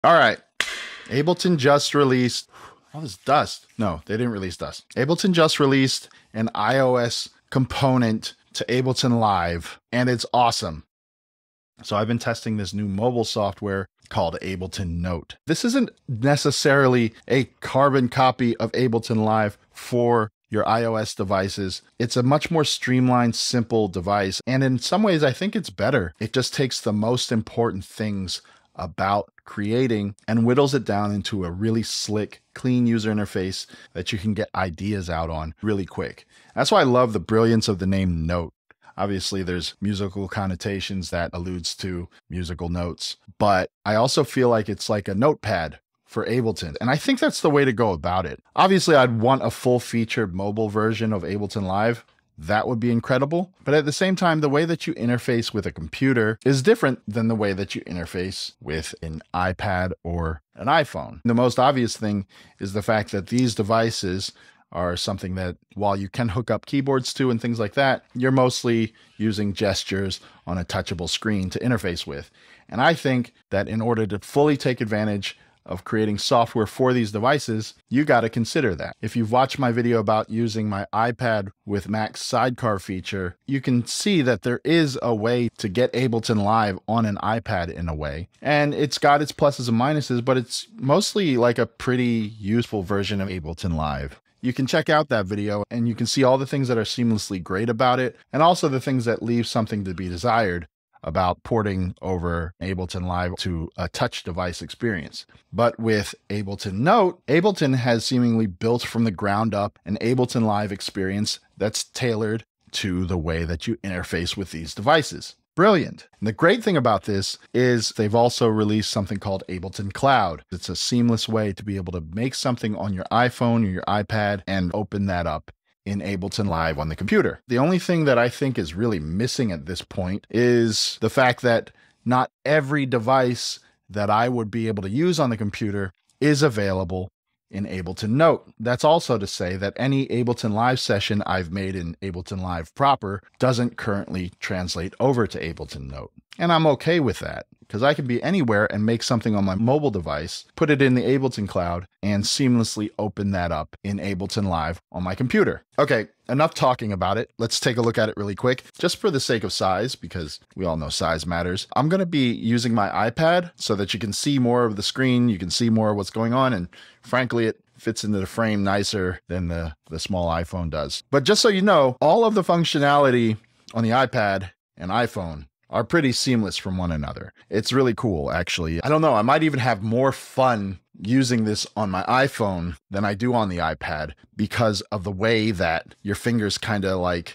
All right. Ableton just released all this dust. No, they didn't release dust. Ableton just released an iOS component to Ableton Live, and it's awesome. So I've been testing this new mobile software called Ableton Note. This isn't necessarily a carbon copy of Ableton Live for your iOS devices. It's a much more streamlined, simple device. And in some ways, I think it's better. It just takes the most important things about creating and whittles it down into a really slick, clean user interface that you can get ideas out on really quick. That's why I love the brilliance of the name Note. Obviously, there's musical connotations that alludes to musical notes, but I also feel like it's like a notepad for Ableton. And I think that's the way to go about it. Obviously, I'd want a full-featured mobile version of Ableton Live. That would be incredible. But at the same time, the way that you interface with a computer is different than the way that you interface with an iPad or an iPhone. The most obvious thing is the fact that these devices are something that, while you can hook up keyboards to and things like that, you're mostly using gestures on a touchable screen to interface with. And I think that in order to fully take advantage of creating software for these devices, you got to consider that. If you've watched my video about using my iPad with Mac's Sidecar feature, you can see that there is a way to get Ableton Live on an iPad in a way. And it's got its pluses and minuses, but it's mostly like a pretty useful version of Ableton Live. You can check out that video and you can see all the things that are seamlessly great about it, and also the things that leave something to be desired about porting over Ableton Live to a touch device experience. But with Ableton Note, Ableton has seemingly built from the ground up an Ableton Live experience that's tailored to the way that you interface with these devices. Brilliant. And the great thing about this is they've also released something called Ableton Cloud. It's a seamless way to be able to make something on your iPhone or your iPad and open that up in Ableton Live on the computer. The only thing that I think is really missing at this point is the fact that not every device that I would be able to use on the computer is available in Ableton Note. That's also to say that any Ableton Live session I've made in Ableton Live proper doesn't currently translate over to Ableton Note. And I'm okay with that, because I can be anywhere and make something on my mobile device, put it in the Ableton Cloud, and seamlessly open that up in Ableton Live on my computer. Okay, enough talking about it. Let's take a look at it really quick, just for the sake of size, because we all know size matters. I'm going to be using my iPad so that you can see more of the screen, you can see more of what's going on, and frankly, it fits into the frame nicer than the small iPhone does. But just so you know, all of the functionality on the iPad and iPhone are pretty seamless from one another. It's really cool, actually. I don't know, I might even have more fun using this on my iPhone than I do on the iPad because of the way that your fingers kind of like,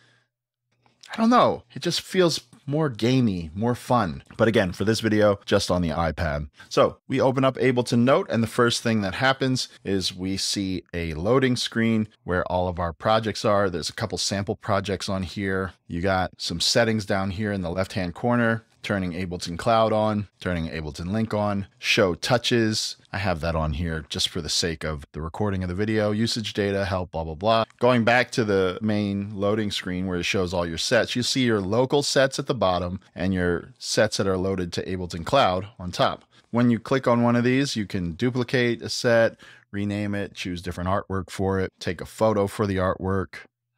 I don't know, it just feels more gamey, more fun. But again, for this video, just on the iPad. So we open up Ableton Note, and the first thing that happens is we see a loading screen where all of our projects are. There's a couple sample projects on here. You got some settings down here in the left-hand corner, turning Ableton Cloud on, turning Ableton Link on, show touches. I have that on here just for the sake of the recording of the video, usage data, help, blah, blah, blah. Going back to the main loading screen where it shows all your sets, you see your local sets at the bottom and your sets that are loaded to Ableton Cloud on top. When you click on one of these, you can duplicate a set, rename it, choose different artwork for it, take a photo for the artwork,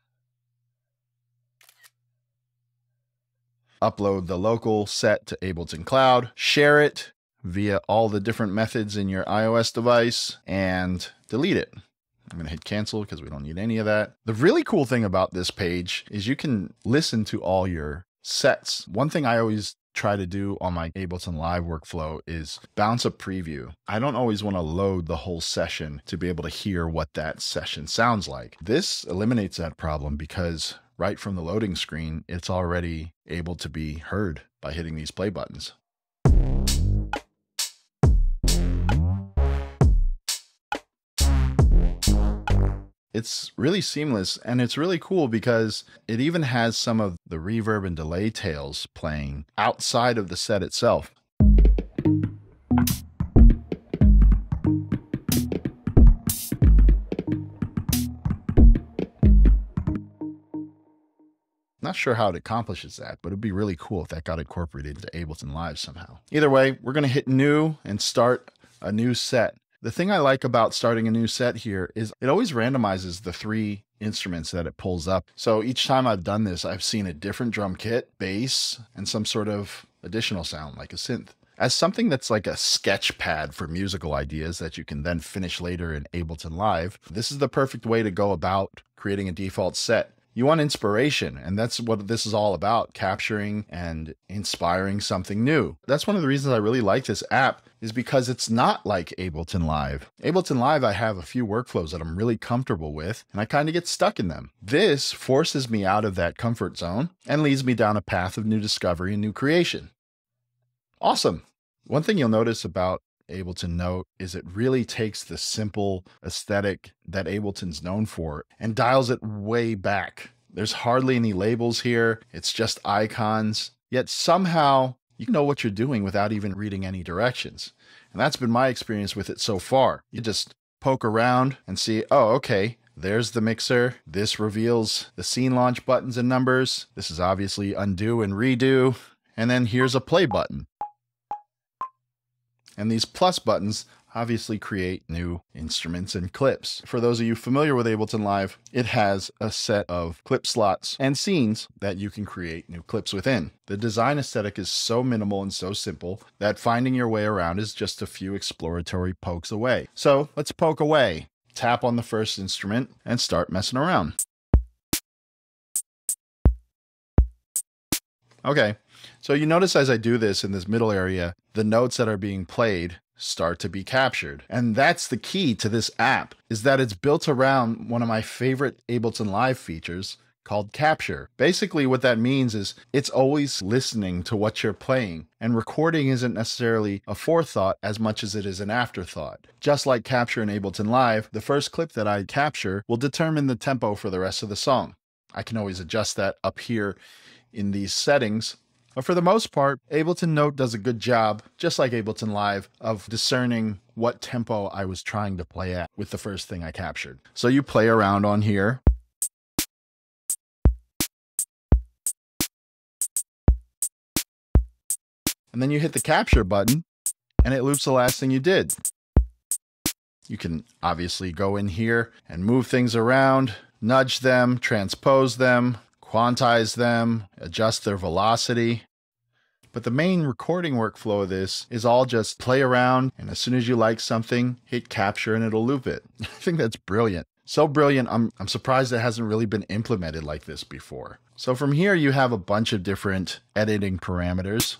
upload the local set to Ableton Cloud, share it via all the different methods in your iOS device, and delete it. I'm going to hit cancel because we don't need any of that. The really cool thing about this page is you can listen to all your sets. One thing I always try to do on my Ableton Live workflow is bounce a preview. I don't always want to load the whole session to be able to hear what that session sounds like. This eliminates that problem because right from the loading screen, it's already able to be heard by hitting these play buttons. It's really seamless, and it's really cool because it even has some of the reverb and delay tails playing outside of the set itself. Not Not sure how it accomplishes that, but it'd be really cool if that got incorporated into Ableton Live somehow. Either way, we're going to hit new and start a new set. The thing I like about starting a new set here is it always randomizes the 3 instruments that it pulls up. So each time I've done this, I've seen a different drum kit, bass, and some sort of additional sound like a synth. As something that's like a sketch pad for musical ideas that you can then finish later in Ableton Live, this is the perfect way to go about creating a default set. You want inspiration, and that's what this is all about, capturing and inspiring something new. That's one of the reasons I really like this app, is because it's not like Ableton Live. Ableton Live, I have a few workflows that I'm really comfortable with, and I kind of get stuck in them. This forces me out of that comfort zone and leads me down a path of new discovery and new creation. Awesome. One thing you'll notice about Ableton Note is it really takes the simple aesthetic that Ableton's known for and dials it way back. There's hardly any labels here. It's just icons, yet somehow you know what you're doing without even reading any directions. And that's been my experience with it so far. You just poke around and see, oh, okay, there's the mixer. This reveals the scene launch buttons and numbers. This is obviously undo and redo. And then here's a play button. And these plus buttons obviously create new instruments and clips. For those of you familiar with Ableton Live, it has a set of clip slots and scenes that you can create new clips within. The design aesthetic is so minimal and so simple that finding your way around is just a few exploratory pokes away. So let's poke away. Tap on the first instrument and start messing around. Okay, so you notice as I do this in this middle area, the notes that are being played start to be captured. And that's the key to this app, is that it's built around one of my favorite Ableton Live features called Capture. Basically what that means is it's always listening to what you're playing, and recording isn't necessarily a forethought as much as it is an afterthought. Just like Capture in Ableton Live, the first clip that I capture will determine the tempo for the rest of the song. I can always adjust that up here in these settings, but for the most part, Ableton Note does a good job, just like Ableton Live, of discerning what tempo I was trying to play at with the first thing I captured. So you play around on here. And then you hit the capture button and it loops the last thing you did. You can obviously go in here and move things around, nudge them, transpose them, quantize them, adjust their velocity. But the main recording workflow of this is all just play around, and as soon as you like something, hit capture and it'll loop it. I think that's brilliant. So brilliant, I'm surprised it hasn't really been implemented like this before. So from here, you have a bunch of different editing parameters.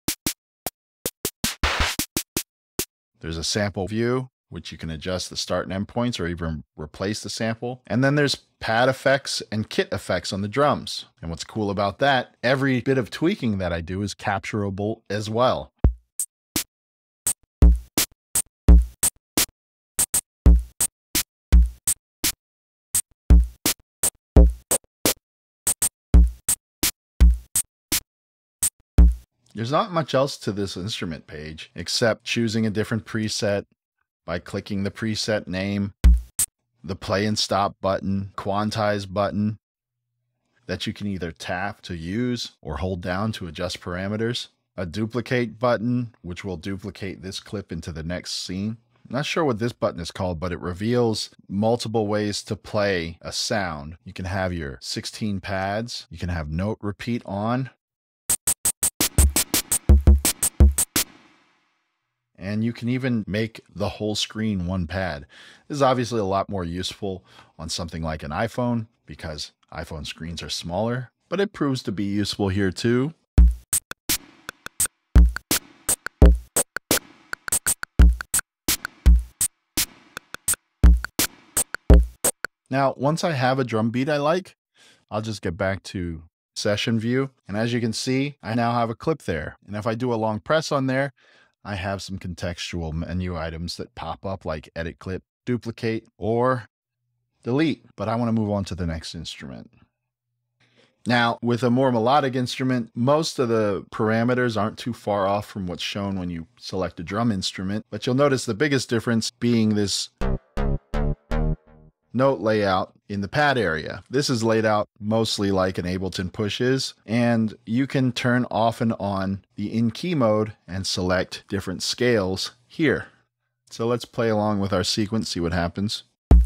There's a sample view, which you can adjust the start and end points or even replace the sample. And then there's pad effects and kit effects on the drums. And what's cool about that, every bit of tweaking that I do is capturable as well. There's not much else to this instrument page except choosing a different preset by clicking the preset name, the play and stop button, quantize button that you can either tap to use or hold down to adjust parameters, a duplicate button, which will duplicate this clip into the next scene. I'm not sure what this button is called, but it reveals multiple ways to play a sound. You can have your 16 pads, you can have note repeat on, and you can even make the whole screen one pad. This is obviously a lot more useful on something like an iPhone because iPhone screens are smaller, but it proves to be useful here too. Now, once I have a drum beat I like, I'll just get back to session view. And as you can see, I now have a clip there. And if I do a long press on there, I have some contextual menu items that pop up like edit clip, duplicate, or delete. But I want to move on to the next instrument. Now, with a more melodic instrument, most of the parameters aren't too far off from what's shown when you select a drum instrument, but you'll notice the biggest difference being this note layout in the pad area. This is laid out mostly like an Ableton Push is, and you can turn off and on the in-key mode and select different scales here. So let's play along with our sequence, see what happens.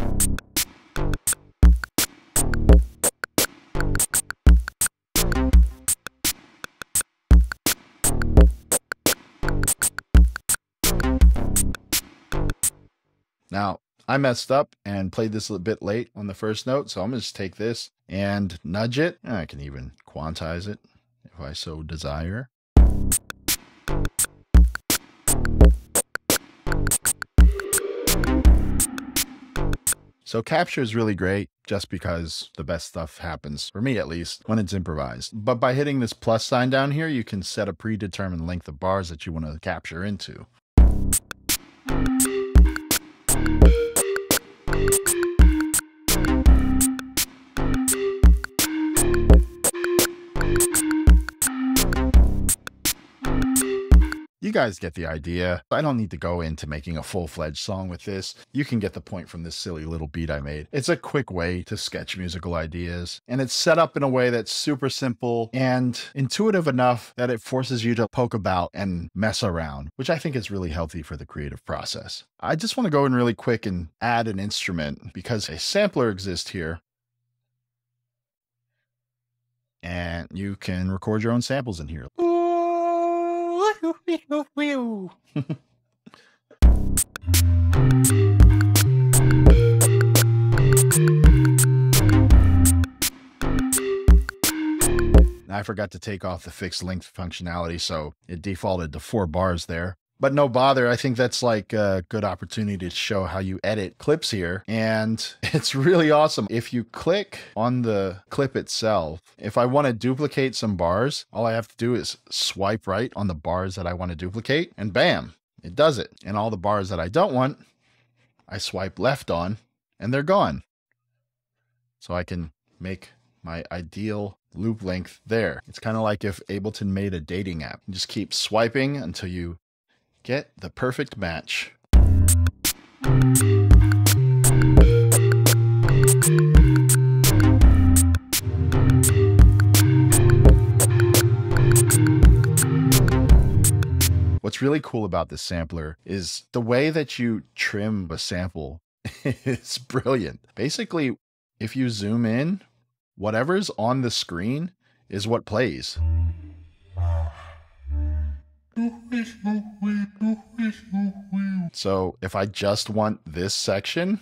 Now, I messed up and played this a bit late on the first note, so I'm going to just take this and nudge it. I can even quantize it if I so desire. So capture is really great just because the best stuff happens, for me at least, when it's improvised. But by hitting this plus sign down here, you can set a predetermined length of bars that you want to capture into. You guys get the idea. I don't need to go into making a full-fledged song with this. You can get the point from this silly little beat I made. It's a quick way to sketch musical ideas, and it's set up in a way that's super simple and intuitive enough that it forces you to poke about and mess around, which I think is really healthy for the creative process. I just want to go in really quick and add an instrument because a sampler exists here. And you can record your own samples in here. I forgot to take off the fixed length functionality, so it defaulted to 4 bars there. But no bother, I think that's like a good opportunity to show how you edit clips here. And it's really awesome. If you click on the clip itself, if I want to duplicate some bars, all I have to do is swipe right on the bars that I want to duplicate, and bam, it does it. And all the bars that I don't want, I swipe left on, and they're gone. So I can make my ideal loop length there. It's kind of like if Ableton made a dating app. You just keep swiping until you get the perfect match. What's really cool about this sampler is the way that you trim a sample is brilliant. Basically, if you zoom in, whatever's on the screen is what plays. So if I just want this section,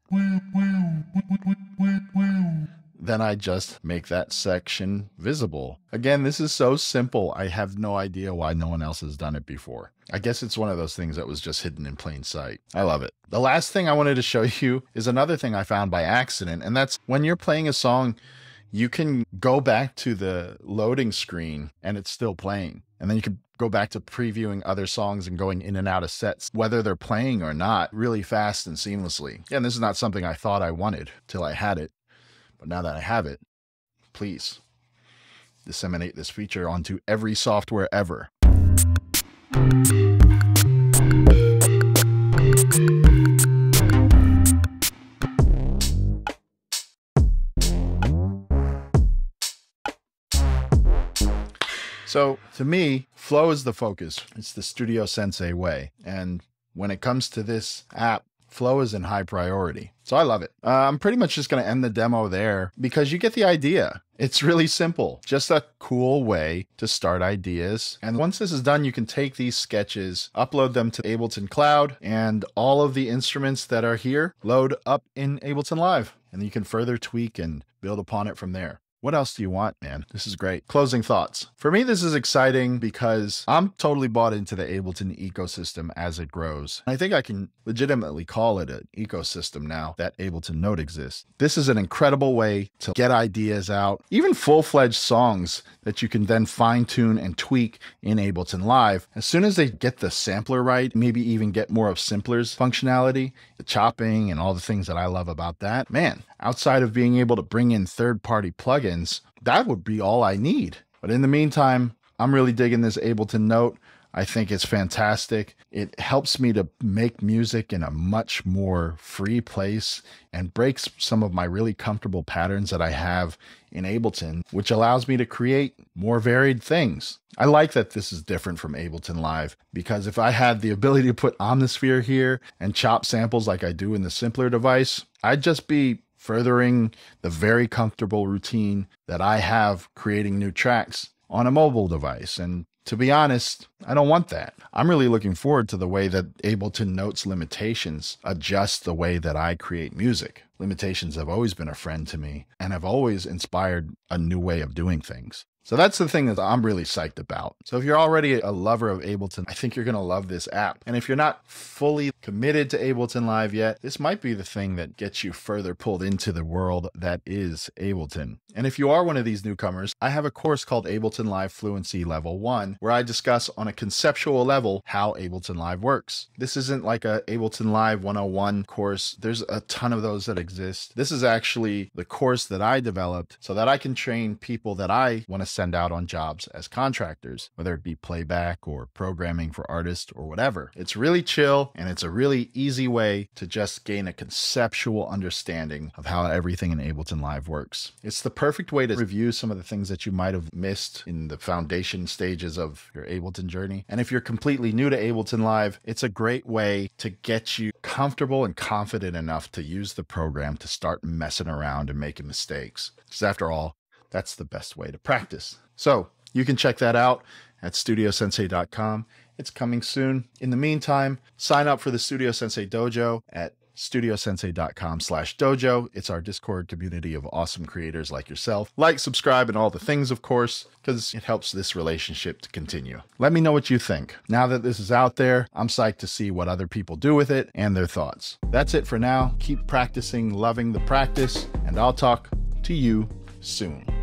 then I just make that section visible. Again, this is so simple. I have no idea why no one else has done it before. I guess it's one of those things that was just hidden in plain sight. I love it. The last thing I wanted to show you is another thing I found by accident, and that's when you're playing a song, you can go back to the loading screen and it's still playing. And then you can go back to previewing other songs and going in and out of sets, whether they're playing or not, really fast and seamlessly. And this is not something I thought I wanted till I had it. But now that I have it, please disseminate this feature onto every software ever. So to me, flow is the focus. It's the Studio Sensei way. And when it comes to this app, flow is in high priority. So I love it. I'm pretty much just going to end the demo there because you get the idea. It's really simple, just a cool way to start ideas. And once this is done, you can take these sketches, upload them to Ableton Cloud, and all of the instruments that are here load up in Ableton Live. And you can further tweak and build upon it from there. What else do you want, man? This is great. Closing thoughts. For me, this is exciting because I'm totally bought into the Ableton ecosystem as it grows. I think I can legitimately call it an ecosystem now that Ableton Note exists. This is an incredible way to get ideas out, even full-fledged songs that you can then fine-tune and tweak in Ableton Live. As soon as they get the sampler right, maybe even get more of Simpler's functionality, the chopping and all the things that I love about that, man, outside of being able to bring in third-party plugins, that would be all I need. But in the meantime, I'm really digging this Ableton Note. I think it's fantastic. It helps me to make music in a much more free place and breaks some of my really comfortable patterns that I have in Ableton, which allows me to create more varied things. I like that this is different from Ableton Live, because if I had the ability to put Omnisphere here and chop samples like I do in the simpler device, I'd just be furthering the very comfortable routine that I have creating new tracks on a mobile device. And to be honest, I don't want that. I'm really looking forward to the way that Ableton Notes limitations adjust the way that I create music. Limitations have always been a friend to me and have always inspired a new way of doing things. So that's the thing that I'm really psyched about. So if you're already a lover of Ableton, I think you're going to love this app. And if you're not fully committed to Ableton Live yet, this might be the thing that gets you further pulled into the world that is Ableton. And if you are one of these newcomers, I have a course called Ableton Live Fluency Level 1, where I discuss on a conceptual level how Ableton Live works. This isn't like a Ableton Live 101 course. There's a ton of those that exist. This is actually the course that I developed so that I can train people that I want to send out on jobs as contractors, whether it be playback or programming for artists or whatever. It's really chill, and it's a really easy way to just gain a conceptual understanding of how everything in Ableton Live works. It's the perfect way to review some of the things that you might have missed in the foundation stages of your Ableton journey. And if you're completely new to Ableton Live, it's a great way to get you comfortable and confident enough to use the program to start messing around and making mistakes. Because after all, that's the best way to practice. So you can check that out at studiosensei.com. It's coming soon. In the meantime, sign up for the Studio Sensei Dojo at studiosensei.com/dojo. It's our Discord community of awesome creators like yourself. Like, subscribe, and all the things, of course, because it helps this relationship to continue. Let me know what you think. Now that this is out there, I'm psyched to see what other people do with it and their thoughts. That's it for now. Keep practicing, loving the practice, and I'll talk to you soon.